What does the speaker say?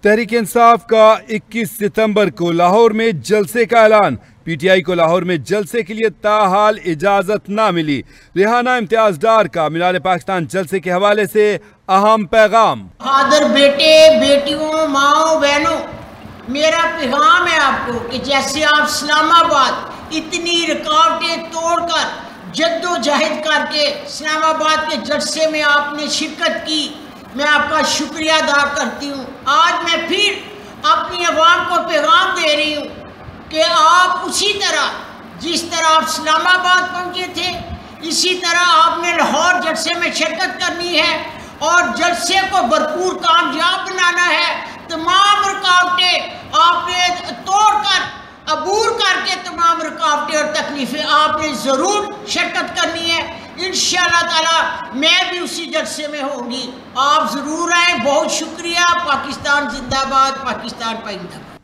تحریک انصاف کا 21 ستمبر کو لاہور میں جلسے کا اعلان۔ پی ٹی آئی کو لاہور میں جلسے کے لیے تاحال اجازت نہ ملی۔ ریحانہ امتیاز ڈار کا مینار پاکستان جلسے کے حوالے سے اہم پیغام۔ بہادر بیٹے بیٹیوں ماؤں بہنوں، میرا پیغام ہے آپ کو کہ جیسے آپ اسلام آباد اتنی رکاوٹیں توڑ کر جد و جہد کر کے اسلام آباد کے جلسے میں آپ نے شرکت کی، میں آپ کا شکریہ ادا کرتی ہوں۔ آج میں پھر اپنی عوام کو پیغام دے رہی ہوں کہ آپ اسی طرح جس طرح آپ اسلام آباد پہنچے تھے، اسی طرح آپ نے لاہور جلسے میں شرکت کرنی ہے اور جلسے کو بھرپور کامیاب بنانا ہے۔ تمام رکاوٹیں آپ نے توڑ کر عبور کر کے تمام رکاوٹیں اور تکلیفیں آپ نے ضرور شرکت کرنی ہے۔ انشاءاللہ تعالی میں بھی اسی جلسے میں ہوں گی، آپ ضرور آئیں۔ بہت شکریہ۔ پاکستان زندہ باد، پاکستان پائندہ باد۔